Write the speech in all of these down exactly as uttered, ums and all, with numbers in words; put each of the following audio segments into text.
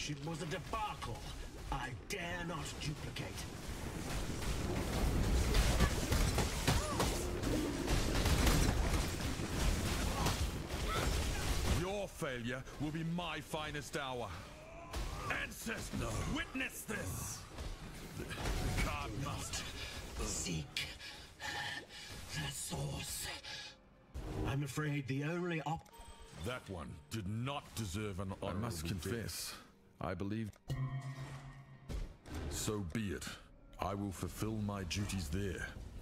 mission was a debacle I dare not duplicate. Your failure will be my finest hour. Ancestor, witness this! The card must seek the source. I'm afraid the only op- That one did not deserve an honorable I must confess, I believe... So be it. I will fulfill my duties there.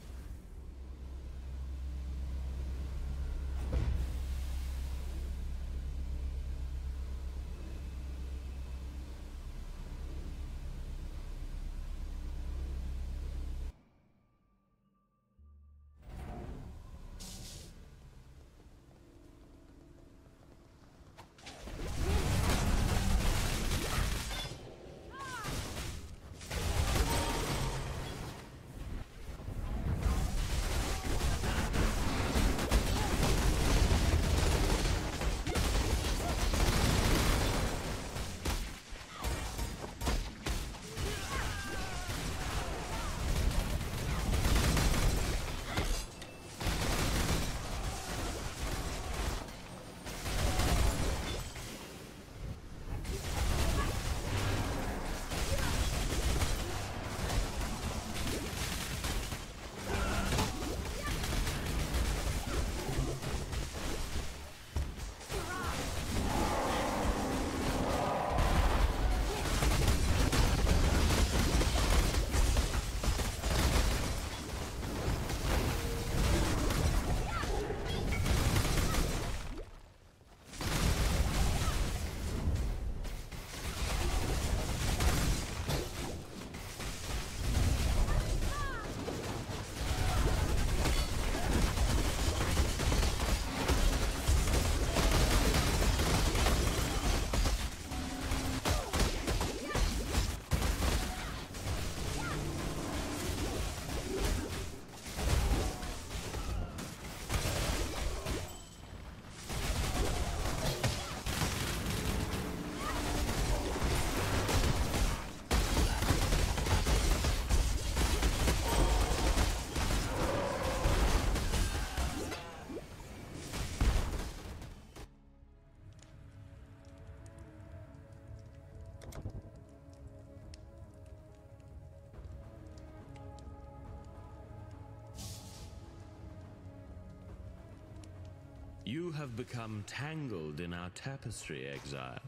You have become tangled in our tapestry, exile.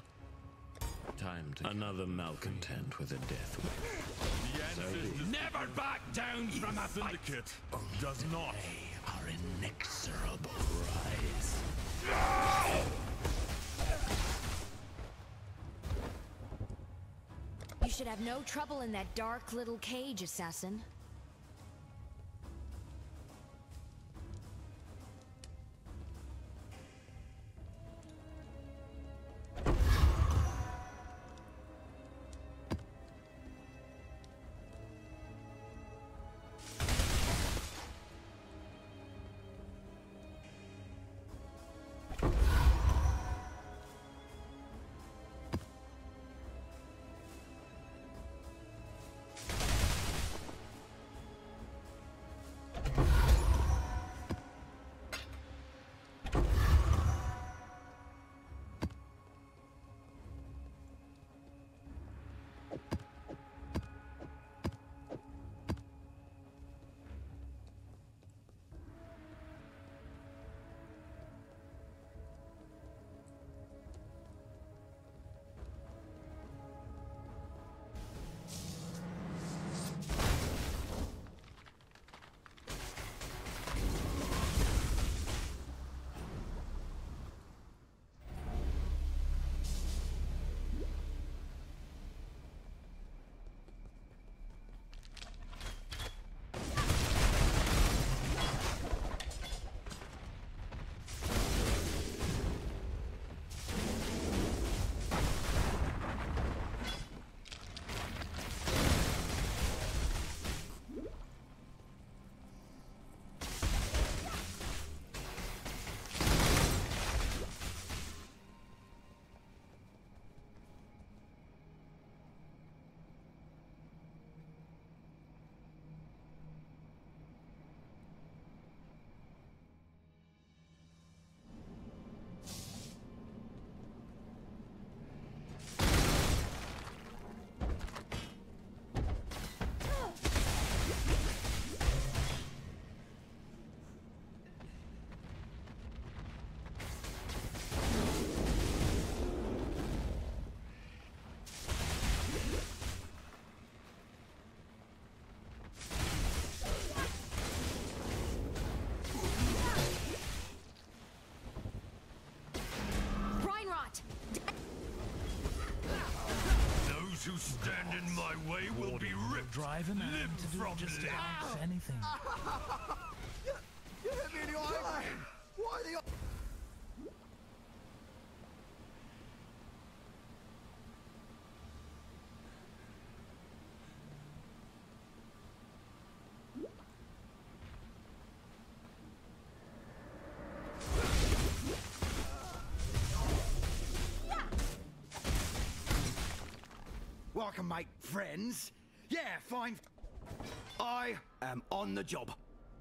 Time to another malcontent with a death wish. The ancestors Never back down from a fight! syndicate does not. They are inexorable. Rise. You should have no trouble in that dark little cage, assassin. drive a man Live to do from just live. about anything. You, you hit me in the eye! Why the... Well, I can make friends. Yeah, fine. I am on the job.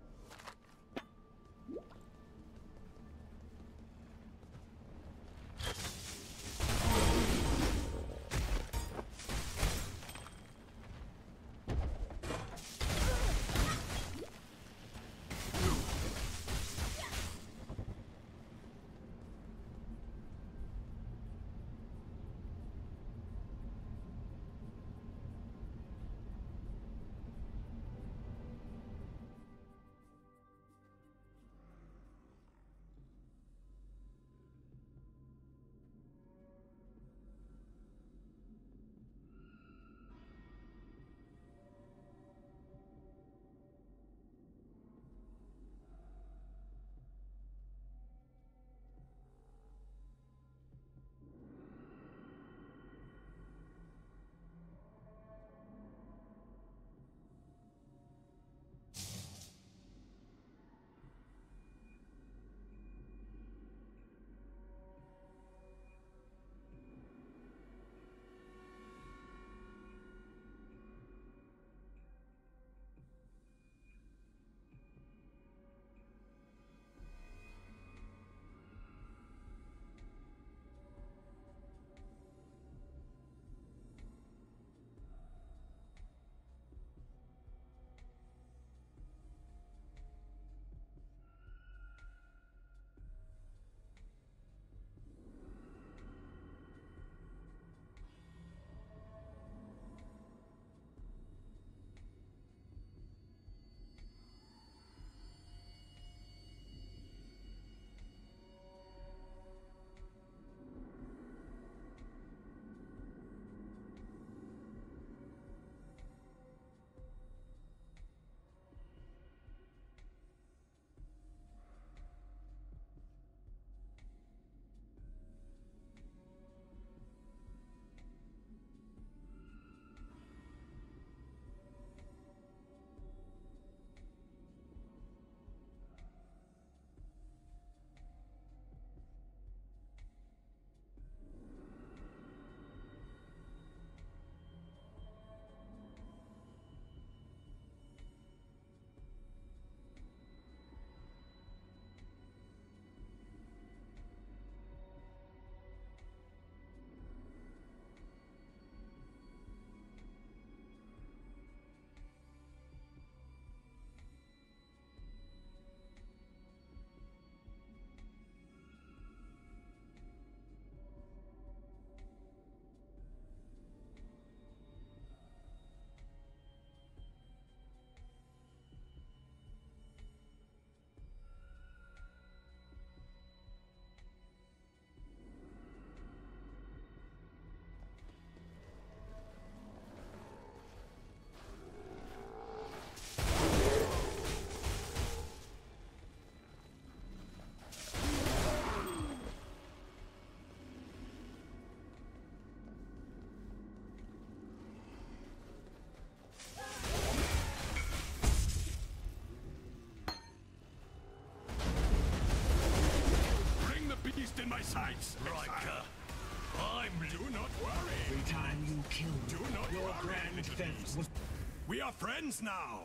In my sights, Riker. I'm. Do not worry. Every time you killed Do not your worry, grand little theft beast. was... We are friends now.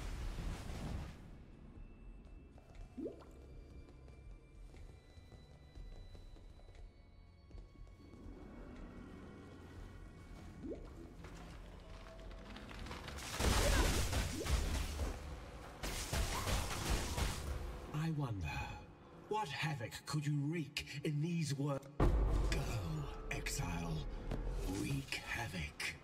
I wonder, what havoc could you wreak in these worlds? Go, exile. Wreak havoc.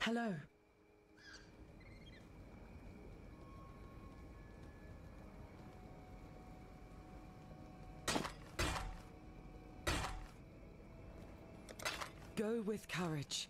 Hello. Go with courage.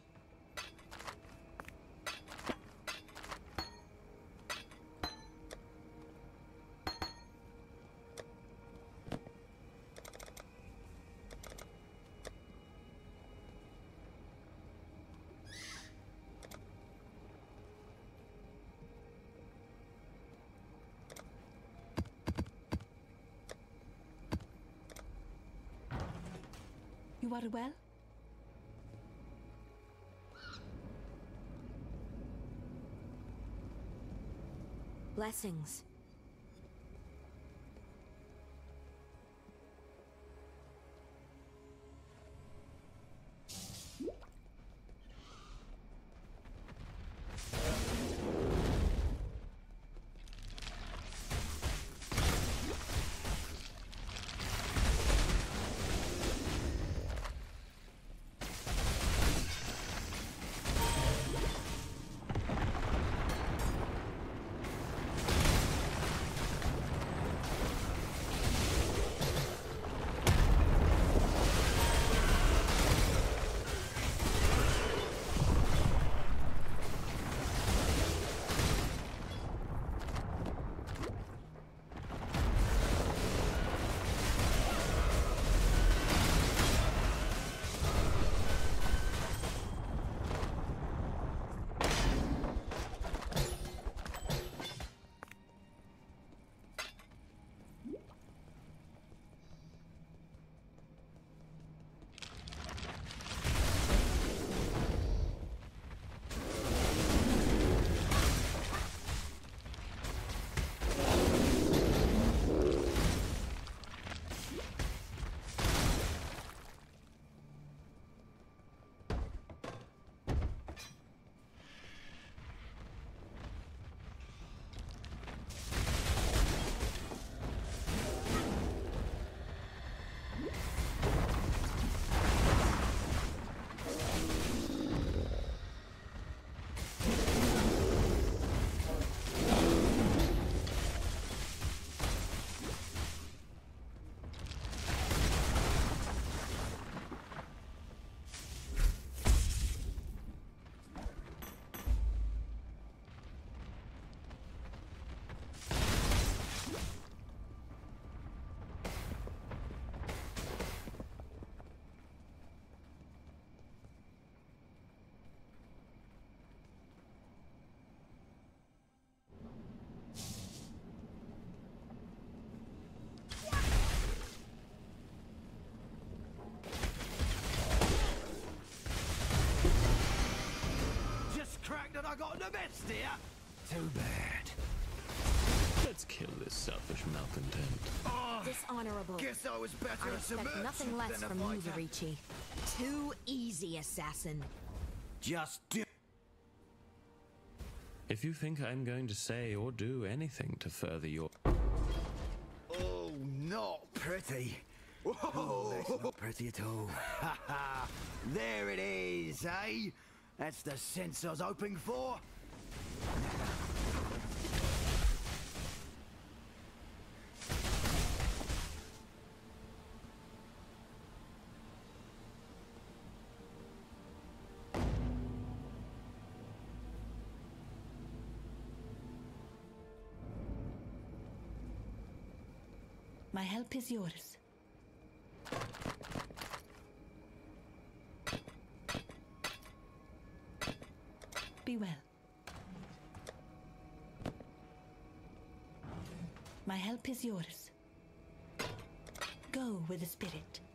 You are well? Blessings. I got the best here. Too bad. Let's kill this selfish malcontent. Oh, Dishonorable. guess I was better I as a expect merchant nothing less than a from you, fighter. Verici. Too easy, assassin. Just do. If you think I'm going to say or do anything to further your... Oh, not pretty. Oh, that's not pretty at all. Ha ha! There it is, eh? That's the sense I was hoping for. My help is yours. Be well. My help is yours. Go with the spirit.